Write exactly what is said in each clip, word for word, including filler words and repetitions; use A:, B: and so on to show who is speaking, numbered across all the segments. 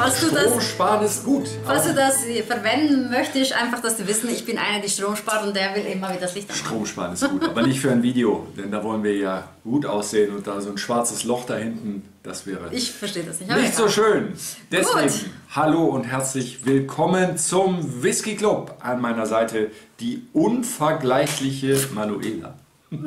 A: falls du
B: Strom
A: das,
B: sparen ist gut.
A: falls du das verwenden möchtest, einfach, dass du wissen, ich bin einer, die Strom spart und der will immer wieder das Licht anmachen.
B: Strom sparen ist gut, aber nicht für ein Video, denn da wollen wir ja gut aussehen und da so ein schwarzes Loch da hinten, das wäre
A: Ich verstehe das nicht.
B: nicht so schön. Deswegen,
A: Gut.
B: hallo und herzlich willkommen zum Whisky Club. An meiner Seite die unvergleichliche Manuela.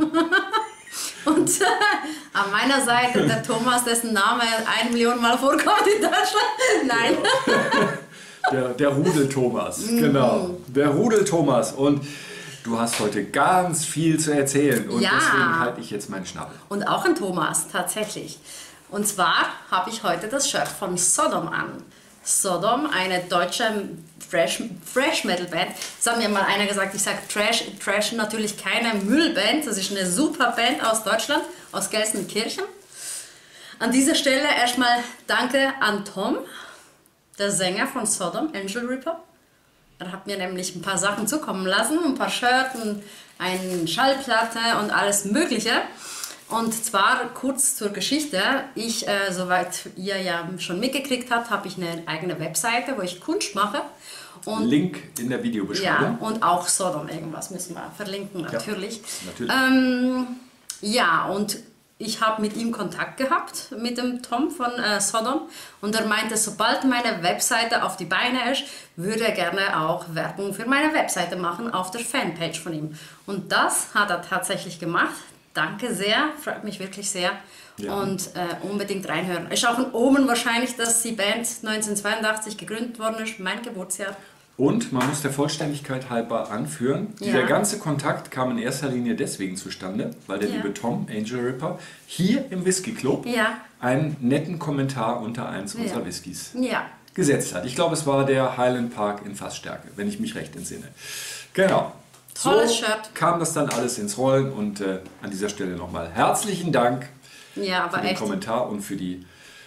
A: Und äh, an meiner Seite der Thomas, dessen Name eine Million Mal vorkommt in Deutschland. Nein.
B: Der, der Rudel Thomas, genau. Der Rudel Thomas. Und du hast heute ganz viel zu erzählen. Und
A: Ja.
B: deswegen halte ich jetzt meinen Schnabel.
A: Und auch ein Thomas, tatsächlich. Und zwar habe ich heute das Shirt von Sodom an. Sodom, eine deutsche Thrash, Thrash Metal Band. Das hat mir mal einer gesagt, ich sage Trash, Trash natürlich keine Müllband. Das ist eine super Band aus Deutschland, aus Gelsenkirchen. An dieser Stelle erstmal danke an Tom, der Sänger von Sodom, Angel Ripper. Er hat mir nämlich ein paar Sachen zukommen lassen, ein paar Shirts, eine Schallplatte und alles Mögliche. Und zwar kurz zur Geschichte. Ich, äh, soweit ihr ja schon mitgekriegt habt, habe ich eine eigene Webseite, wo ich Kunst mache. Und,
B: Link in der Videobeschreibung.
A: ja, und auch Sodom irgendwas müssen wir verlinken, natürlich.
B: Ja, natürlich.
A: Ähm, ja, und ich habe mit ihm Kontakt gehabt, mit dem Tom von äh, Sodom. Und er meinte, sobald meine Webseite auf die Beine ist, würde er gerne auch Werbung für meine Webseite machen auf der Fanpage von ihm. Und das hat er tatsächlich gemacht. Danke sehr, freut mich wirklich sehr.
B: Ja.
A: Und äh, unbedingt reinhören. Ist auch ein Omen wahrscheinlich, dass die Band neunzehnhundertzweiundachtzig gegründet worden ist, mein Geburtsjahr.
B: Und man muss der Vollständigkeit halber anführen,
A: Ja.
B: dieser ganze Kontakt kam in erster Linie deswegen zustande, weil der
A: Ja.
B: liebe Tom, Angel Ripper, hier im Whisky Club
A: Ja.
B: einen netten Kommentar unter eins
A: Ja.
B: unserer Whiskys
A: Ja.
B: gesetzt hat. Ich glaube, es war der Highland Park in Fassstärke, wenn ich mich recht entsinne. Genau.
A: Tolles
B: so
A: Shirt.
B: kam das dann alles ins Rollen und äh, an dieser Stelle nochmal herzlichen Dank
A: Ja, aber
B: für den
A: echt.
B: Kommentar und für die,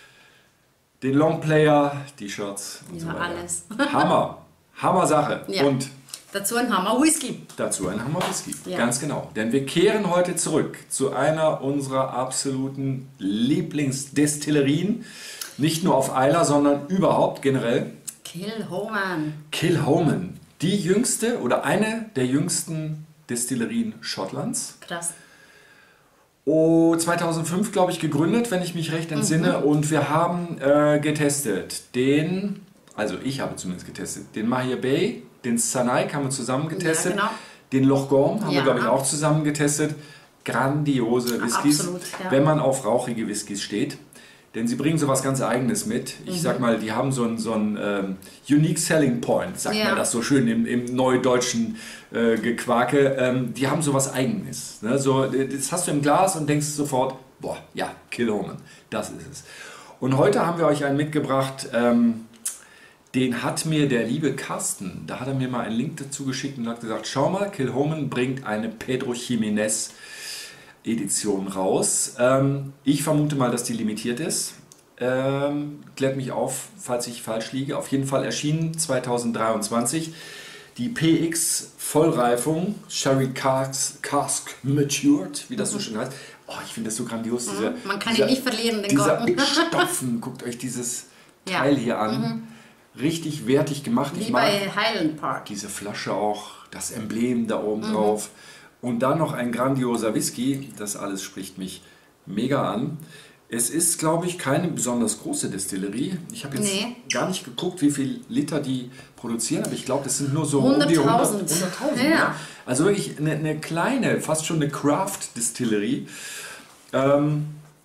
B: den Longplayer, die Shirts und
A: Ja,
B: so weiter.
A: alles.
B: Hammer, Hammer Sache.
A: Ja.
B: Und
A: Dazu ein Hammer Whisky.
B: dazu ein Hammer Whisky.
A: Ja.
B: Ganz genau. Denn wir kehren heute zurück zu einer unserer absoluten Lieblingsdestillerien. Nicht nur auf Islay, sondern überhaupt generell.
A: Kilhoman.
B: Kilhoman. Die jüngste oder eine der jüngsten Destillerien Schottlands.
A: Krass.
B: Oh, zweitausendfünf, glaube ich, gegründet, wenn ich mich recht entsinne.
A: Mhm.
B: Und wir haben äh, getestet den, also ich habe zumindest getestet, den Mahia Bay, den Sanaik haben wir zusammen getestet.
A: Ja, genau.
B: Den Lochgorn haben
A: Ja.
B: wir, glaube ich, auch zusammen getestet. Grandiose Whiskys,
A: Absolut, ja.
B: wenn man auf rauchige Whiskys steht. Denn sie bringen sowas ganz Eigenes mit. Ich
A: Mhm.
B: sag mal, die haben so einen so einen, ähm, Unique Selling Point, sagt
A: Ja.
B: man das so schön im, im neudeutschen äh, Gequake. Ähm, die haben sowas Eigenes. Ne? So, das hast du im Glas und denkst sofort, boah, ja, Kilhoman, das ist es. Und heute haben wir euch einen mitgebracht, ähm, den hat mir der liebe Carsten, da hat er mir mal einen Link dazu geschickt und hat gesagt, schau mal, Kilhoman bringt eine Pedro Jiménez Edition raus. Ähm, ich vermute mal, dass die limitiert ist. Ähm, klärt mich auf, falls ich falsch liege. Auf jeden Fall erschienen zweitausenddreiundzwanzig die P X Vollreifung, Sherry Cask, Cask Matured, wie das so schön heißt. Oh, ich finde das so grandios. Dieser,
A: Man kann
B: dieser,
A: ihn nicht verlieren, den
B: Dieser
A: Gordon.
B: Stopfen, guckt euch dieses
A: Ja.
B: Teil hier an. Richtig wertig gemacht. Ich
A: Wie
B: mag
A: bei Highland Park.
B: diese Flasche auch, das Emblem da oben
A: Mhm.
B: drauf. Und dann noch ein grandioser Whisky. Das alles spricht mich mega an. Es ist, glaube ich, keine besonders große Destillerie. Ich habe jetzt
A: Nee.
B: gar nicht geguckt, wie viel Liter die produzieren, aber ich glaube, das sind nur so um die
A: hunderttausend.
B: hundert hunderttausend.
A: Ja.
B: Ja. Also wirklich eine, eine kleine, fast schon eine Craft-Distillerie. Ähm,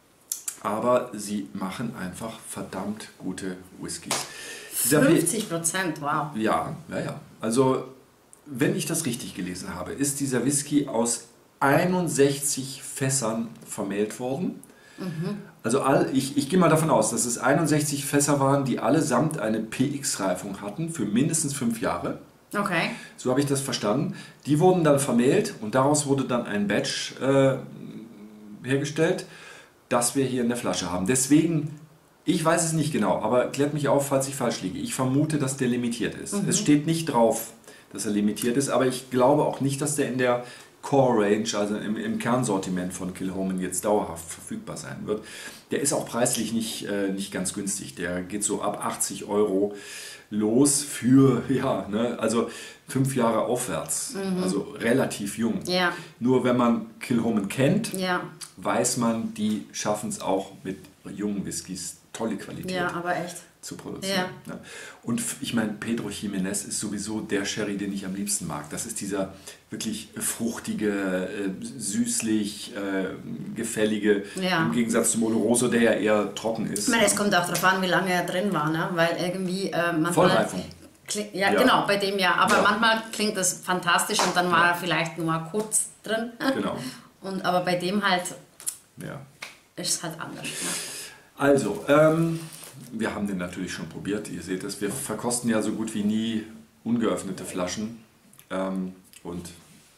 B: aber sie machen einfach verdammt gute Whiskys. Dieser P-
A: fünfzig Prozent, wow.
B: ja, ja, ja. Also, wenn ich das richtig gelesen habe, ist dieser Whisky aus einundsechzig Fässern vermählt worden.
A: Mhm.
B: Also, all, ich, ich gehe mal davon aus, dass es einundsechzig Fässer waren, die allesamt eine P X-Reifung hatten für mindestens fünf Jahre.
A: Okay.
B: So habe ich das verstanden. Die wurden dann vermählt und daraus wurde dann ein Batch äh, hergestellt, das wir hier in der Flasche haben. Deswegen, ich weiß es nicht genau, aber klärt mich auf, falls ich falsch liege. Ich vermute, dass der limitiert ist.
A: Mhm.
B: Es steht nicht drauf, dass er limitiert ist, aber ich glaube auch nicht, dass der in der Core Range, also im, im Kernsortiment von Kilchoman jetzt dauerhaft verfügbar sein wird. Der ist auch preislich nicht, äh, nicht ganz günstig. Der geht so ab achtzig Euro los für, ja, ne, also fünf Jahre aufwärts, mhm. also relativ jung.
A: Ja.
B: Nur wenn man Kilchoman kennt,
A: ja.
B: weiß man, die schaffen es auch mit jungen Whiskys tolle Qualität
A: ja, aber echt.
B: zu produzieren. Ja. Ne? Und ich meine, Pedro Ximénez ist sowieso der Sherry, den ich am liebsten mag. Das ist dieser wirklich fruchtige, äh, süßlich, äh, gefällige, ja. im Gegensatz zum Oloroso, der ja eher trocken ist.
A: Ich meine, es kommt auch darauf an, wie lange er drin war, ne? Weil irgendwie äh, manchmal...
B: Vollreifung.
A: Klingt, ja, ja, genau, bei dem ja. Aber ja. manchmal klingt das fantastisch und dann war ja. er vielleicht nur kurz drin.
B: Genau.
A: Und, aber bei dem halt
B: ja.
A: ist es halt anders. Ne?
B: Also, ähm, wir haben den natürlich schon probiert, ihr seht es. Wir verkosten ja so gut wie nie ungeöffnete Flaschen. Ähm, und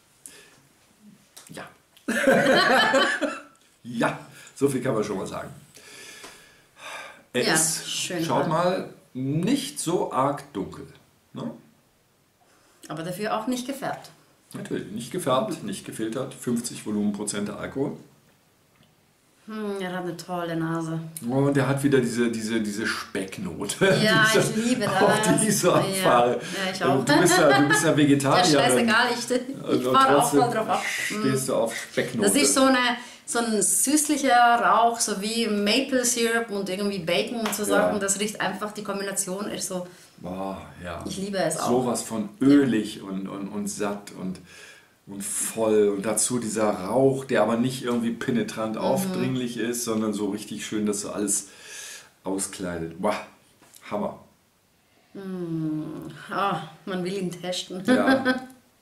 B: ja. ja, so viel kann man schon mal sagen. Er
A: ja,
B: ist,
A: schön
B: schaut
A: an.
B: mal, nicht so arg dunkel. Ne?
A: Aber dafür auch nicht gefärbt.
B: Natürlich, nicht gefärbt, nicht gefiltert, fünfzig Volumenprozent Alkohol.
A: Hm, er hat eine tolle Nase.
B: Und er hat wieder diese, diese, diese Specknote.
A: Ja,
B: diese,
A: ich liebe das.
B: Auch diese Abfahre.
A: Ja, ja, ich auch.
B: Du bist ja, du bist ja Vegetarier.
A: Ja, scheißegal, ich, ich fahre auch voll drauf ab.
B: Stehst du auf Specknote.
A: Das ist so, eine, so ein süßlicher Rauch, so wie Maple Syrup und irgendwie Bacon und so Sachen. Ja. Das riecht einfach, die Kombination ist so...
B: Boah, ja.
A: Ich liebe es auch.
B: Sowas von ölig ja. und, und, und satt und... und voll und dazu dieser Rauch, der aber nicht irgendwie penetrant mhm. aufdringlich ist, sondern so richtig schön, dass so alles auskleidet. Boah, Hammer.
A: Mm. Oh, man will ihn testen.
B: Ja.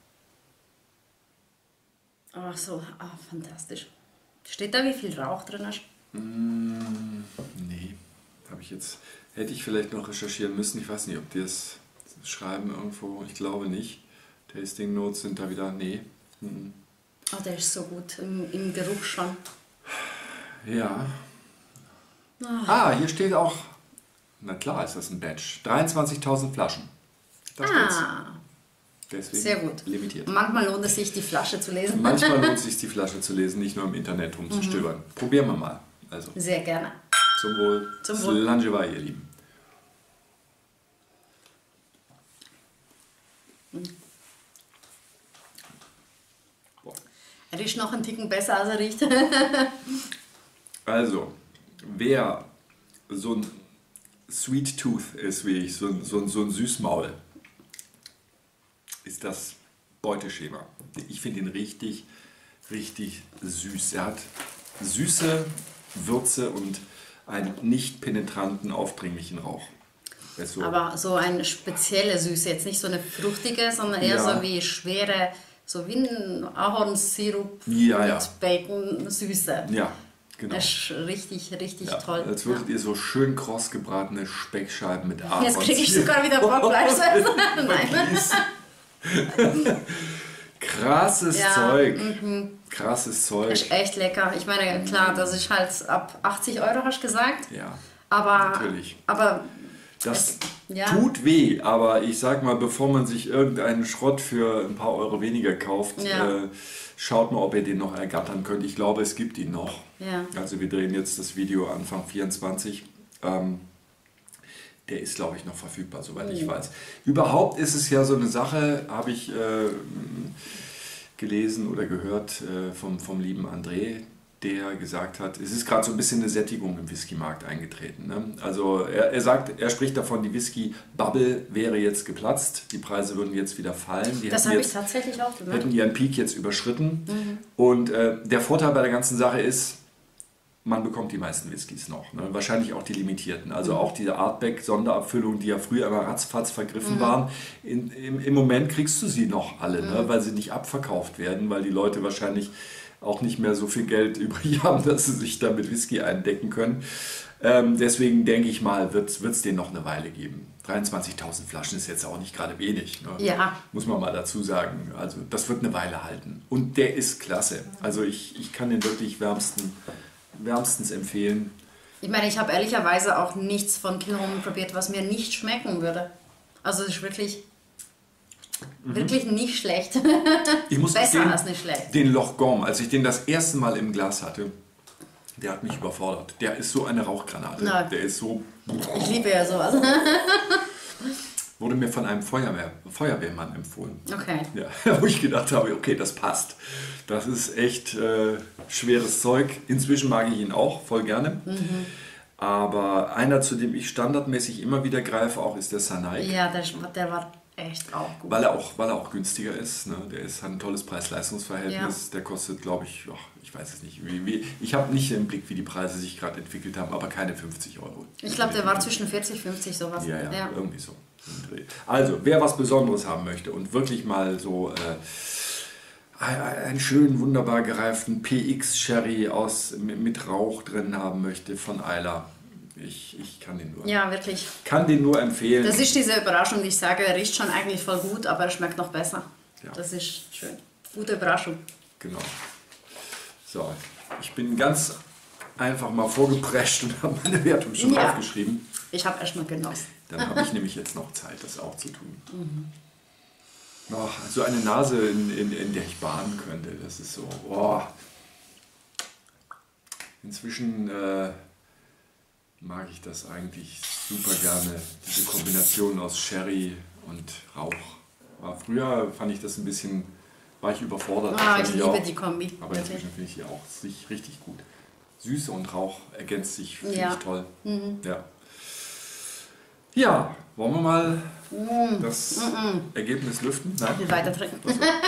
A: Ach so, oh, fantastisch. Steht da, wie viel Rauch drin ist?
B: Mm, nee, habe ich jetzt, hätte ich vielleicht noch recherchieren müssen. Ich weiß nicht, ob die es schreiben irgendwo, ich glaube nicht. Tasting Notes sind da wieder, nee. Mhm.
A: Oh, der ist so gut im, im Geruch schon.
B: Ja. Oh. Ah, hier steht auch, na klar ist das ein Batch, dreiundzwanzigtausend Flaschen. Das
A: ah,
B: deswegen
A: sehr gut.
B: Limitiert.
A: Manchmal lohnt es sich, die Flasche zu lesen.
B: Manchmal lohnt es sich, die Flasche zu lesen, nicht nur im Internet rumzustöbern. Mhm. Probieren wir mal. Also,
A: sehr gerne.
B: Zum Wohl.
A: Zum Wohl.
B: Slangewai, ihr Lieben.
A: Mhm. Er riecht noch einen Ticken besser, als er riecht.
B: Also, wer so ein Sweet Tooth ist wie ich, so ein, so ein, so ein Süßmaul, ist das Beuteschema. Ich finde ihn richtig, richtig süß. Er hat süße Würze und einen nicht penetranten, aufdringlichen Rauch. So.
A: Aber so eine spezielle Süße, jetzt nicht so eine fruchtige, sondern eher ja. so wie schwere... So wie ein Ahornsirup
B: ja,
A: mit
B: ja.
A: Bacon-Süße.
B: Ja, genau.
A: Das ist richtig, richtig
B: ja,
A: toll.
B: Als würdet ja. ihr so schön kross gebratene Speckscheiben mit Ahornsirup...
A: Jetzt kriege ich sogar wieder Bockfleisch. Nein.
B: Krasses
A: ja,
B: Zeug.
A: Mhm.
B: Krasses Zeug.
A: Das ist echt lecker. Ich meine, klar, das ist halt ab achtzig Euro, hast du gesagt.
B: Ja,
A: aber,
B: natürlich.
A: Aber...
B: Das ja. tut weh, aber ich sag mal, bevor man sich irgendeinen Schrott für ein paar Euro weniger kauft,
A: ja.
B: äh, schaut mal, ob ihr den noch ergattern könnt. Ich glaube, es gibt ihn noch.
A: Ja.
B: Also wir drehen jetzt das Video Anfang vierundzwanzig. Ähm, der ist, glaube ich, noch verfügbar, soweit mhm. ich weiß. Überhaupt ist es ja so eine Sache, habe ich äh, gelesen oder gehört äh, vom, vom lieben André, der gesagt hat, es ist gerade so ein bisschen eine Sättigung im Whisky-Markt eingetreten. Ne? Also er, er sagt, er spricht davon, die Whisky-Bubble wäre jetzt geplatzt, die Preise würden jetzt wieder fallen. Die
A: das habe ich tatsächlich auch gemerkt.
B: Hätten ihren Peak jetzt überschritten.
A: Mhm.
B: Und äh, der Vorteil bei der ganzen Sache ist, man bekommt die meisten Whiskys noch. Ne? Wahrscheinlich auch die limitierten. Also
A: mhm.
B: auch diese Artback-Sonderabfüllungen, die ja früher immer ratzfatz vergriffen
A: mhm.
B: waren. In, im, Im Moment kriegst du sie noch alle,
A: mhm.
B: ne? Weil sie nicht abverkauft werden, weil die Leute wahrscheinlich auch nicht mehr so viel Geld übrig haben, dass sie sich da mit Whisky eindecken können. Ähm, deswegen denke ich mal, wird es den noch eine Weile geben. dreiundzwanzigtausend Flaschen ist jetzt auch nicht gerade wenig. Ne?
A: Ja.
B: Muss man mal dazu sagen. Also das wird eine Weile halten. Und der ist klasse. Also ich, ich kann den wirklich wärmsten, wärmstens empfehlen.
A: Ich meine, ich habe ehrlicherweise auch nichts von Kilchoman probiert, was mir nicht schmecken würde. Also es ist wirklich... Wirklich nicht schlecht.
B: Ich muss
A: Besser
B: den,
A: als nicht schlecht.
B: Den Loch Gorm, als ich den das erste Mal im Glas hatte, der hat mich überfordert. Der ist so eine Rauchgranate.
A: Nein.
B: Der ist so...
A: Ich liebe ja sowas.
B: Wurde mir von einem Feuerwehr, Feuerwehrmann empfohlen.
A: Okay.
B: Ja, wo ich gedacht habe, okay, das passt. Das ist echt äh, schweres Zeug. Inzwischen mag ich ihn auch voll gerne. Mhm. Aber einer, zu dem ich standardmäßig immer wieder greife, auch ist der Sanaik.
A: Ja, der, der war echt auch gut.
B: Weil er auch, weil er auch günstiger ist. Ne? Der ist, hat ein tolles Preis-Leistungs-Verhältnis. Ja. Der kostet, glaube ich, oh, ich weiß es nicht. Wie, wie, ich habe nicht im Blick, wie die Preise sich gerade entwickelt haben, aber keine fünfzig Euro.
A: Ich glaube, der war zwischen vierzig, fünfzig, sowas.
B: Ja, ja,
A: ja.
B: irgendwie so. Also, wer was Besonderes haben möchte und wirklich mal so äh, einen schönen, wunderbar gereiften P X Sherry aus, mit Rauch drin haben möchte von Islay, ich, ich kann den nur,
A: ja, wirklich.
B: kann den nur empfehlen.
A: Das ist diese Überraschung, die ich sage, er riecht schon eigentlich voll gut, aber er schmeckt noch besser.
B: Ja.
A: Das ist schön. Gute Überraschung.
B: Genau. So, ich bin ganz einfach mal vorgeprescht und habe meine Wertung schon
A: ja.
B: aufgeschrieben.
A: Ich habe erstmal genossen.
B: Dann habe ich nämlich jetzt noch Zeit, das auch zu tun. Mhm. Oh, so eine Nase, in, in, in der ich baden könnte, das ist so... Oh. Inzwischen äh, mag ich das eigentlich super gerne, diese Kombination aus Sherry und Rauch. Aber früher fand ich das ein bisschen, war ich überfordert.
A: Ah, ich liebe
B: auch,
A: die Kombi.
B: Aber inzwischen finde ich die auch sich richtig gut. Süße und Rauch ergänzt sich, finde
A: ja.
B: ich toll.
A: Mhm.
B: Ja. Ja, wollen wir mal mm. das mm-mm. Ergebnis lüften?
A: Nein. Ich will weiter trinken.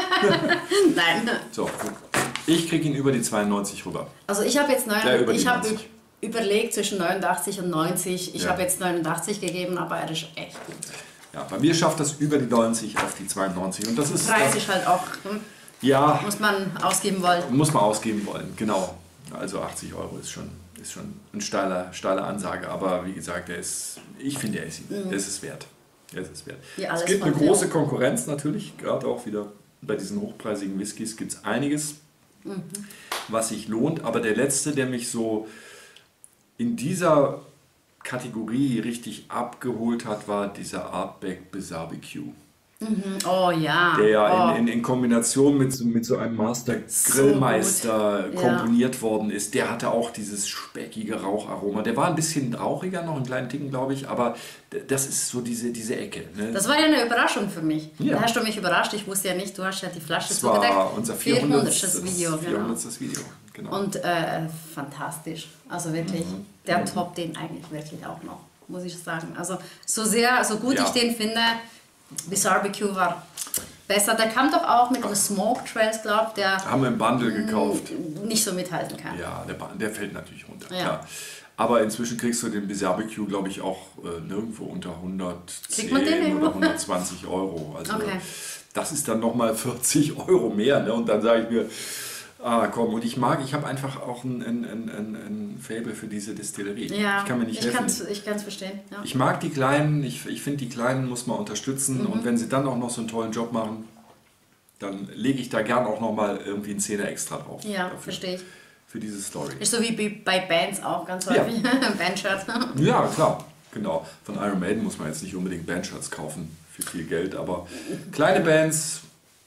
A: Nein.
B: So, ich kriege ihn über die zweiundneunzig rüber.
A: Also ich habe jetzt
B: neunundachtzig.
A: Ich habe überlegt zwischen neunundachtzig und neunzig. Ich
B: ja.
A: habe jetzt neunundachtzig gegeben, aber er ist echt gut.
B: Ja, bei mir schafft das über die neunzig auf die zweiundneunzig. Und das ist
A: Preis ist halt auch, hm,
B: ja,
A: muss man ausgeben wollen.
B: Muss man ausgeben wollen, genau. Also achtzig Euro ist schon, ist schon eine steile, steile Ansage, aber wie gesagt, der ist, ich finde, er ist, mhm. ist es wert. Er ist es wert. Es gibt eine große Konkurrenz natürlich, gerade auch wieder bei diesen hochpreisigen Whiskys gibt es einiges, mhm. was sich lohnt, aber der letzte, der mich so in dieser Kategorie richtig abgeholt hat, war dieser Artback Barbecue.
A: Mhm. Oh ja.
B: Der ja
A: oh.
B: in, in, in Kombination mit, mit so einem Master Grillmeister so komponiert ja. worden ist. Der hatte auch dieses speckige Raucharoma. Der war ein bisschen rauchiger, noch einen kleinen Ticken, glaube ich, aber das ist so diese, diese Ecke. Ne?
A: Das war ja eine Überraschung für mich.
B: Ja.
A: Da hast du mich überrascht. Ich wusste ja nicht, du hast ja die Flasche
B: das
A: zugedeckt.
B: Das war unser vierhundertstes
A: Video.
B: vierhundertstes Video. Genau.
A: Und äh, fantastisch. Also wirklich, mhm. der mhm. toppt den eigentlich wirklich auch noch, muss ich sagen. Also so sehr, so gut ja. ich den finde, bis Barbecue war besser. Der kam doch auch mit dem Smoke Trails, glaube ich.
B: Haben wir im Bundle gekauft.
A: Nicht so mithalten kann.
B: Ja, der, der fällt natürlich runter.
A: Ja.
B: Klar. Aber inzwischen kriegst du den Barbecue, glaube ich, auch äh, nirgendwo unter hundertzehn oder hundertzwanzig Euro. Also
A: okay.
B: das ist dann nochmal vierzig Euro mehr. Ne? Und dann sage ich mir, ah komm, und ich mag, ich habe einfach auch ein, ein, ein, ein Faible für diese Distillerie.
A: Ja,
B: ich kann mir nicht
A: ich
B: helfen.
A: Ich kann es verstehen. Ja.
B: Ich mag die Kleinen, ich, ich finde, die Kleinen muss man unterstützen. Mhm. Und wenn sie dann auch noch so einen tollen Job machen, dann lege ich da gern auch nochmal irgendwie einen Zehner extra drauf.
A: Ja, verstehe ich.
B: Für diese Story.
A: Ist so wie bei Bands auch ganz häufig. Ja. Bandshirts.
B: Ja, klar. Genau. Von Iron Maiden muss man jetzt nicht unbedingt Bandshirts kaufen für viel Geld, aber kleine Bands,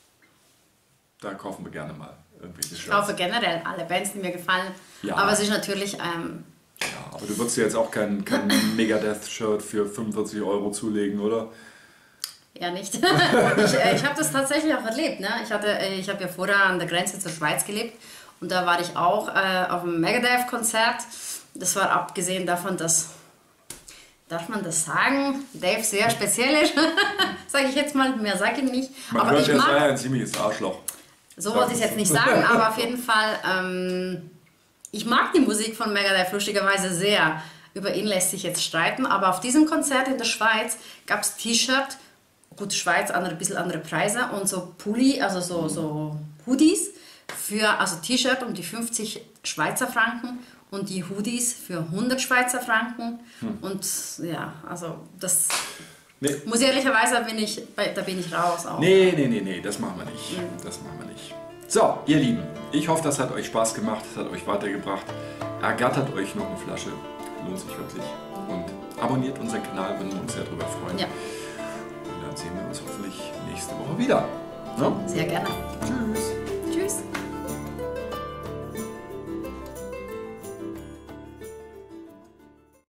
B: da kaufen wir gerne mal.
A: Ich kaufe generell alle Bands, die mir gefallen. Ja. Aber es ist natürlich... Ähm,
B: ja, aber du würdest dir jetzt auch kein, kein Megadeth-Shirt für fünfundvierzig Euro zulegen, oder?
A: Ja, nicht. ich äh, ich habe das tatsächlich auch erlebt. Ne? Ich, hatte, ich habe ja vorher an der Grenze zur Schweiz gelebt und da war ich auch äh, auf einem Megadeth-Konzert. Das war abgesehen davon, dass... Darf man das sagen? Dave sehr speziell ist. Sage ich jetzt mal, mehr sage ich nicht.
B: Man
A: aber
B: hört,
A: ich
B: er
A: mag...
B: sei ein ziemliches Arschloch.
A: So wollte ich es jetzt nicht sagen, aber auf jeden Fall, ähm, ich mag die Musik von Megadeth lustigerweise sehr. Über ihn lässt sich jetzt streiten, aber auf diesem Konzert in der Schweiz gab es T-Shirt, gut, Schweiz, andere, ein bisschen andere Preise und so Pulli, also so, so Hoodies, für, also T-Shirt um die fünfzig Schweizer Franken und die Hoodies für hundert Schweizer Franken hm. und ja, also das... Nee. Muss ehrlicherweise, bin ich, da bin ich raus auch.
B: Nee, nee, nee, nee, das machen wir nicht. Mhm. Das machen wir nicht. So, ihr Lieben, ich hoffe, das hat euch Spaß gemacht, das hat euch weitergebracht. Ergattert euch noch eine Flasche, lohnt sich wirklich. Und abonniert unseren Kanal, würden wir uns sehr darüber freuen.
A: Ja.
B: Und dann sehen wir uns hoffentlich nächste Woche wieder. wieder. Ne?
A: Sehr gerne.
B: Tschüss.